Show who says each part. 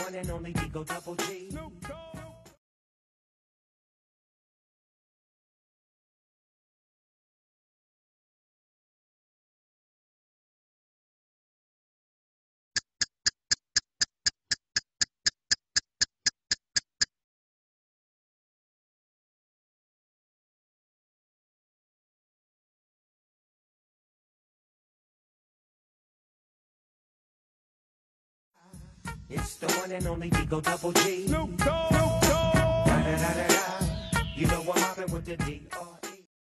Speaker 1: one and only Digo Double G. It's the one and only Digo Double G. Snoop Dogg. Da, da, da, da, da. You know what happened with the D.R.E.